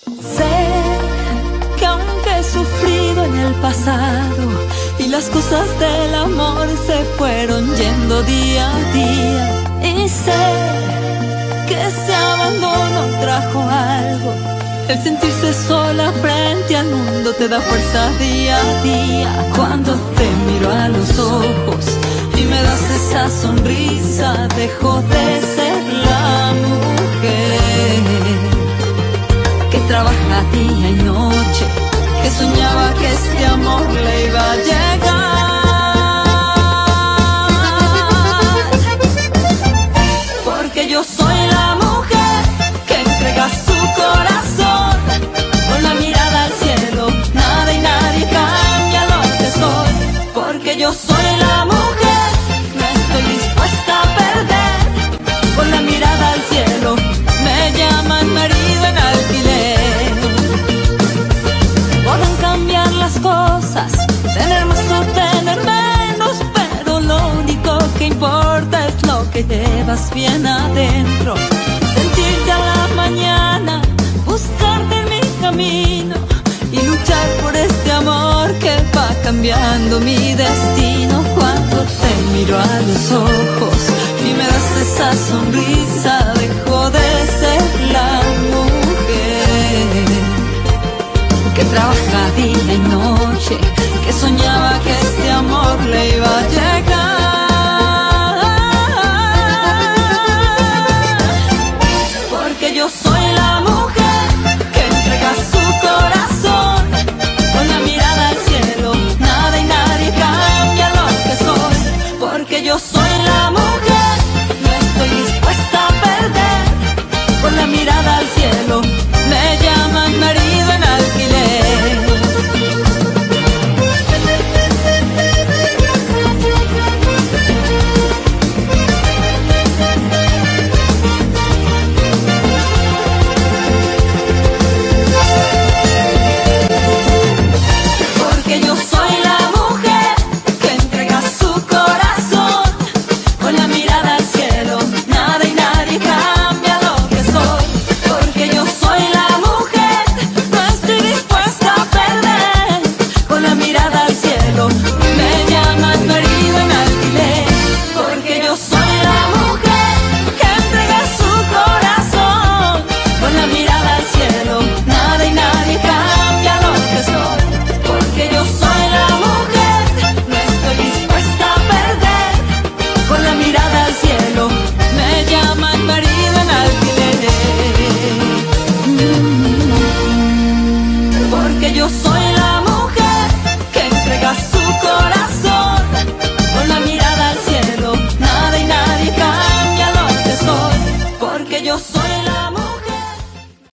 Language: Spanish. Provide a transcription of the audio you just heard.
Sé que aunque he sufrido en el pasado y las cosas del amor se fueron yendo día a día, y sé que ese abandono trajo algo. El sentirse sola frente al mundo te da fuerza día a día. Cuando te miro a los ojos y me das esa sonrisa, dejo de ser la mujer que trabaja día y noche, que soñaba que este amor le iba a llegar. Porque yo soy la mujer que entrega su corazón con la mirada al cielo. Nada y nadie cambia lo que soy. Porque yo soy la mujer, no estoy dispuesta a perder. Con la mirada al cielo me llaman marido en alquiler. Pueden cambiar las cosas, tener más o tener menos, pero lo único que importa es lo que llevas bien adentro. Sentirte a la mañana, buscarte en mi camino y luchar por este amor que va cambiando mi destino. Cuando te miro a los ojos y me das esa sonrisa, dejo de ser la mujer que trabaja día y noche, que soñaba que este amor le iba a llegar. Porque yo soy la mujer que entrega su corazón con la mirada al cielo. Nada y nadie cambia lo que soy. Porque yo soy la mujer, no estoy dispuesta a perder. Con la mirada al cielo me llaman marido en alquiler. Porque yo soy la mujer que entrega su corazón con la mirada al cielo. Nada y nadie cambia lo que soy. Porque yo soy la mujer, no estoy dispuesta a perder. Con la mirada al cielo me llaman marido en alquiler. Porque yo soy la mujer que entrega su corazón con la mirada al cielo. Nada y nadie cambia lo que soy. Porque yo soy la mujer, no estoy dispuesta a perder. Con la mirada al cielo me llaman marido en alquiler. Porque yo soy